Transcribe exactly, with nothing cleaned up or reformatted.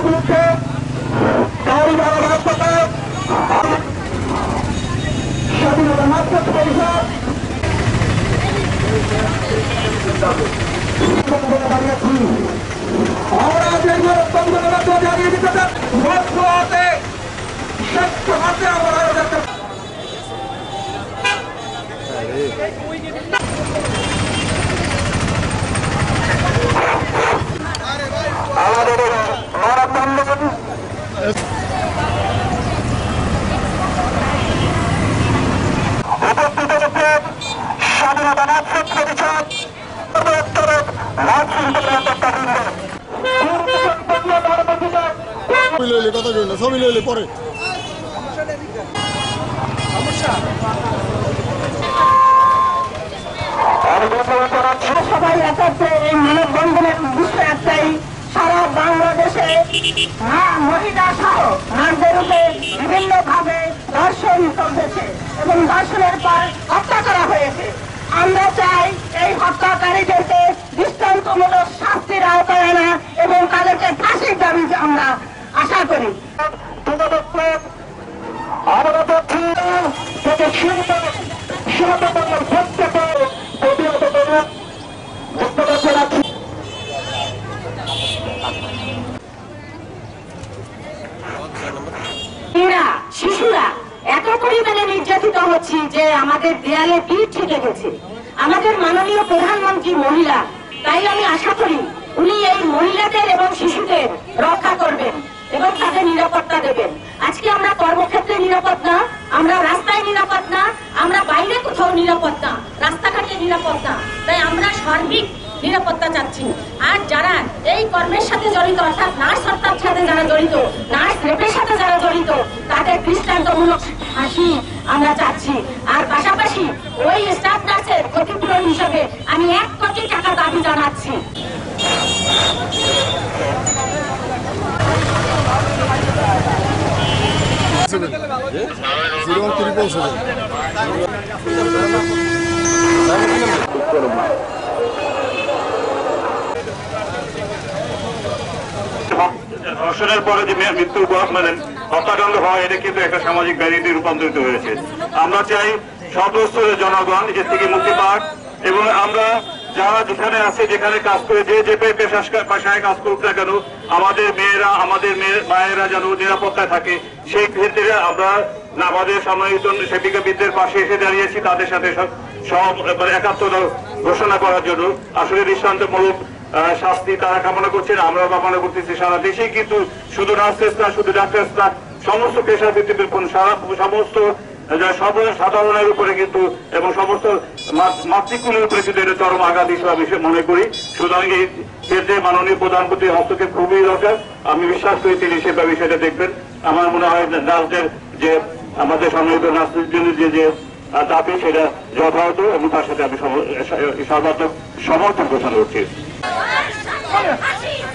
বিরুদ্ধে স্বাধীনতা নাগরিক পরিষদ আমরা যে বন্ধুরা জানিয়ে দিতে চাই হাতে সত্য হাতে আমরা আমাদের মানববন্ধন স্বাধীনতা নাগরিক পরিষদ কথা কই না ছবি লইলে পরে সবাই একত্রে এই মানববন্ধনের উদ্দেশ্য একটাই, সারা বাংলাদেশে মহিলা সহ নারীদের উপরে বিভিন্ন ভাবে ধর্ষণ চলতেছে এবং ধর্ষণের পর হত্যা করা হয়েছে। আমরা চাই এই হত্যাকারীদেরকে দৃষ্টান্তমূলক শাস্তির আওতায় আনা এবং তাদেরকে ফাঁসির দাবি আমরা আশা করি। আমরা শিশুরা এত পরিমাণে নির্যাতিত হচ্ছে যে আমাদের দেয়ালে পিঠ থেকে গেছে। আমাদের মাননীয় প্রধানমন্ত্রী মহিলা, তাই আমি আশা করি উনি এই মহিলাদের এবং শিশুদের রক্ষা করবেন এবং তাদের নিরাপত্তা দেবেন। আজকে আমরা কর্মক্ষেত্রে নিরাপদ না, আমরা রাস্তায় নিরাপদ না, আমরা বাইরে কোথাও নিরাপদ না, রাস্তাঘাটে নিরাপদ না। তাই আমরা সার্বিক নিরাপত্তা চাচ্ছি। আর যারা এই কর্মের সাথে জড়িত, অর্থাৎ নার্স হত্যার সাথে যারা জড়িত, নার্স রেপের সাথে যারা জড়িত, তাদের দৃষ্টান্তমূলক ফাঁসি আমরা চাচ্ছি। আর পাশাপাশি ওই স্টাফ নার্সের ক্ষতিপূরণ হিসেবে আমি এক কোটি টাকা দাবি জানাচ্ছি। ধর্ষণের পরে যে মৃত্যুর মানে হত্যাকাণ্ড হয়, এটা কিন্তু একটা সামাজিক ব্যাধিতে রূপান্তরিত হয়েছে। আমরা চাই সর্বস্তরের জনগণ নিজের থেকে মুক্তি পাক এবং আমরা যারা যেখানে আছে, যেখানে কাজ করে, যে যে পেশায় কাজ করুক না কেন, আমাদের মেয়েরা, আমাদের মায়েরা যেন নিরাপত্তায় থাকে, সেই ক্ষেত্রে আমরা আমাদের সম্মানিত সেবিকাবিদদের পাশে এসে দাঁড়িয়েছি, তাদের সাথে সব একাত্মতা ঘোষণা করার জন্য। আসলে দৃষ্টান্তমূলক শাস্তি তারা কামনা করছেন, আমরাও কামনা করতেছি। সারা দেশে কিন্তু শুধু নার্সেস না, শুধু ডাক্তার্স না, সমস্ত পেশা ভিত্তিক সারা সমস্ত সাধারণের উপরে কিন্তু এবং সমস্ত মাতৃকুলের উপরে কিন্তু এটা চরম আঘাত হিসেবে আমি মনে করি। সুতরাং এই ক্ষেত্রে মাননীয় প্রধানমন্ত্রীর হস্তক্ষেপ খুবই দরকার। আমি বিশ্বাস করি তিনি সেবা বিষয়টা দেখবেন। আমার মনে হয় নার্সদের যে আমাদের সম্মিলিত নার্সদের জন্য যে যে দাবি, সেটা যথাযথ এবং তার সাথে আমি সর্বাত্মক সমর্থন ঘোষণা করছি।